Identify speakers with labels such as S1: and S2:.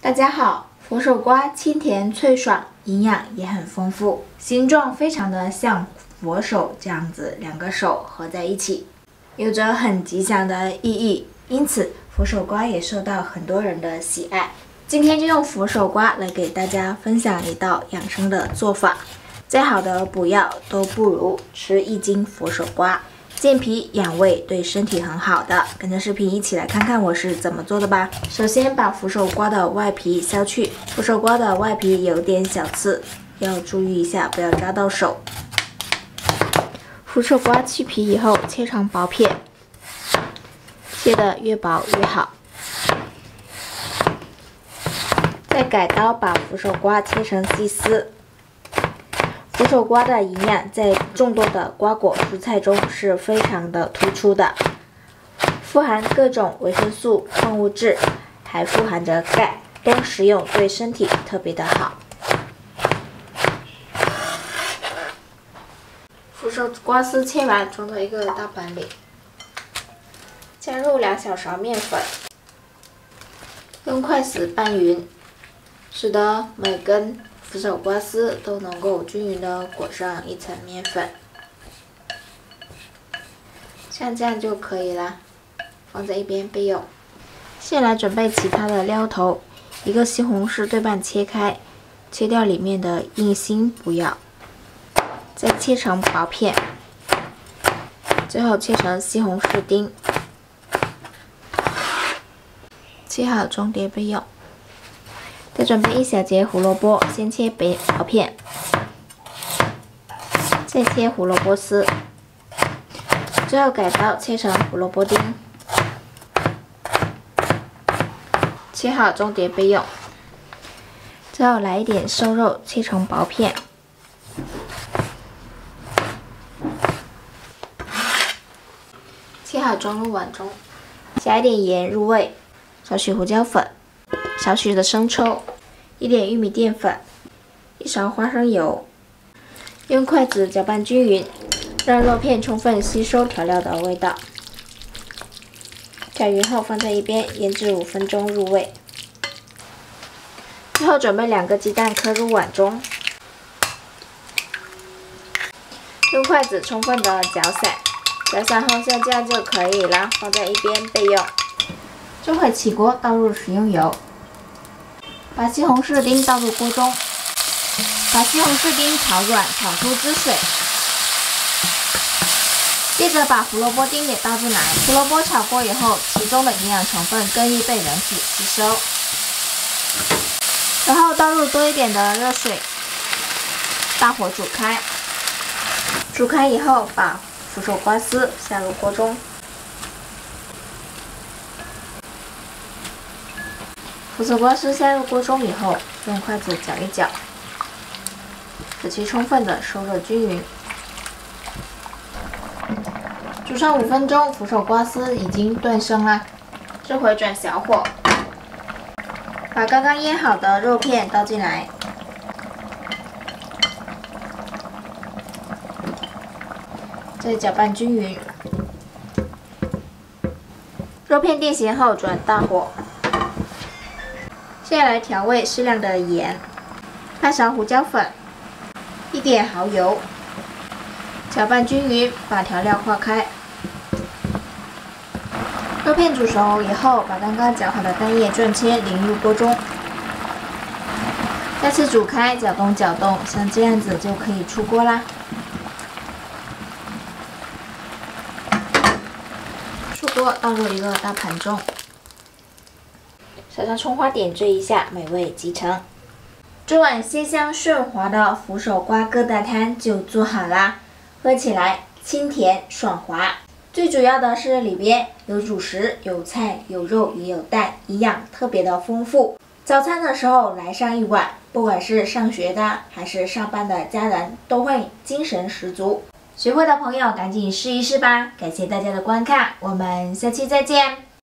S1: 大家好，佛手瓜清甜脆爽，营养也很丰富，形状非常的像佛手这样子，两个手合在一起，有着很吉祥的意义，因此佛手瓜也受到很多人的喜爱。今天就用佛手瓜来给大家分享一道养生的做法，再好的补药都不如吃一斤佛手瓜。健脾养胃对身体很好的，跟着视频一起来看看我是怎么做的吧。首先把佛手瓜的外皮削去，佛手瓜的外皮有点小刺，要注意一下，不要扎到手。佛手瓜去皮以后切成薄片，切得越薄越好。再改刀把佛手瓜切成细丝。佛手瓜的营养在众多的瓜果蔬菜中是非常的突出的，富含各种维生素、矿物质，还富含着钙，多食用对身体特别的好。佛手瓜丝切完，装到一个大碗里，加入2小勺面粉，用筷子拌匀，使得每根佛手瓜丝都能够均匀的裹上一层面粉，像这样就可以了，放在一边备用。先来准备其他的料头，一个西红柿对半切开，切掉里面的硬心不要，再切成薄片，最后切成西红柿丁，切好装碟备用。再准备1小节胡萝卜，先切薄片，再切胡萝卜丝，最后改刀切成胡萝卜丁，切好装碟备用。最后来一点瘦肉，切成薄片，切好装入碗中，加一点盐入味，少许胡椒粉，少许的生抽，一点玉米淀粉，1勺花生油，用筷子搅拌均匀，让肉片充分吸收调料的味道。搅匀后放在一边腌制5分钟入味。最后准备2个鸡蛋磕入碗中，用筷子充分的搅散，搅散后像这样就可以了，放在一边备用。这回起锅倒入食用油。把西红柿丁倒入锅中，把西红柿丁炒软，炒出汁水。接着把胡萝卜丁也倒进来，胡萝卜炒过以后，其中的营养成分更易被人体吸收。然后倒入多一点的热水，大火煮开。煮开以后，把佛手瓜丝下入锅中。佛手瓜丝下入锅中以后，用筷子搅一搅，使其充分的收热均匀。煮上5分钟，佛手瓜丝已经断生了。这回转小火，把刚刚腌好的肉片倒进来，再搅拌均匀。肉片定型后转大火。接下来调味适量的盐，半勺胡椒粉，一点蚝油，搅拌均匀，把调料化开。肉片煮熟以后，把刚刚搅好的蛋液转切淋入锅中，再次煮开，搅动搅动，像这样子就可以出锅啦。出锅倒入一个大盘中。撒上葱花点缀一下，美味即成。这碗鲜香顺滑的佛手瓜疙瘩汤就做好啦，喝起来清甜爽滑。最主要的是里边有主食、有菜、有肉也有蛋，营养特别的丰富。早餐的时候来上一碗，不管是上学的还是上班的家人，都会精神十足。学会的朋友赶紧试一试吧！感谢大家的观看，我们下期再见。